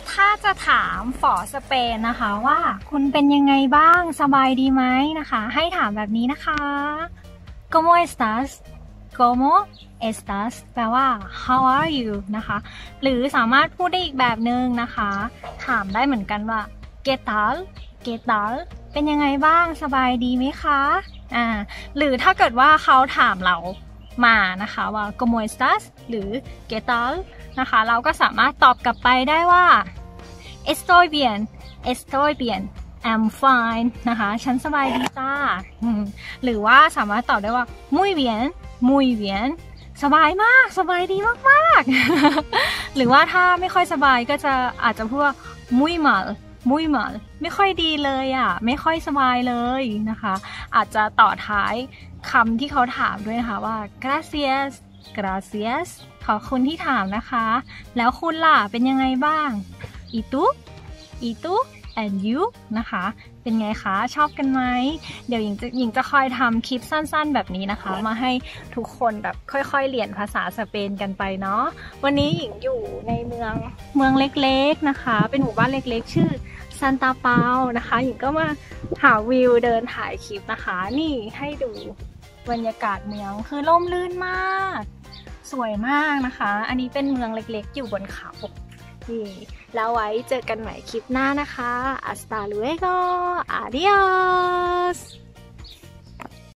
ถ้าจะถามฝอสเปนนะคะว่าคุณเป็นยังไงบ้างสบายดีไหมนะคะให้ถามแบบนี้นะคะ ¿Cómo estás? ¿Cómo estás? แปลว่า How are you? นะคะหรือสามารถพูดได้อีกแบบนึงนะคะถามได้เหมือนกันว่า ¿Qué tal? ¿Qué tal? เป็นยังไงบ้างสบายดีไหมคะหรือถ้าเกิดว่าเขาถามเรามานะคะว่า ¿Cómo estás? หรือ ¿Qué tal? นะคะเราก็สามารถตอบกลับไปได้ว่า Estoy bien Estoy bien I'm fine นะคะฉันสบายดีจ้าหรือว่าสามารถตอบได้ว่า muy bien muy bien สบายมากสบายดีมากๆ หรือว่าถ้าไม่ค่อยสบายก็จะอาจจะพูดว่า muy mal muy mal ไม่ค่อยดีเลยไม่ค่อยสบายเลยนะคะอาจจะต่อท้ายคำที่เขาถามด้วยนะคะว่า gracias gracias ขอบคุณที่ถามนะคะแล้วคุณล่ะเป็นยังไงบ้าง y tú and you นะคะเป็นไงคะชอบกันไหมเดี๋ยวหญิงจะคอยทำคลิปสั้นๆแบบนี้นะคะมาให้ทุกคนแบบค่อยๆเรียนภาษาสเปนกันไปเนาะวันนี้หญิงอยู่ในเมืองเล็กๆนะคะเป็นหมู่บ้านเล็กๆชื่อซันตาเปานะคะหญิงก็มาหาวิวเดินถ่ายคลิปนะคะนี่ให้ดูบรรยากาศเมืองคือร่มรื่นมากสวยมากนะคะอันนี้เป็นเมืองเล็กๆอยู่บนเขานี่แล้วไว้เจอกันใหม่คลิปหน้านะคะ Hasta luego Adiós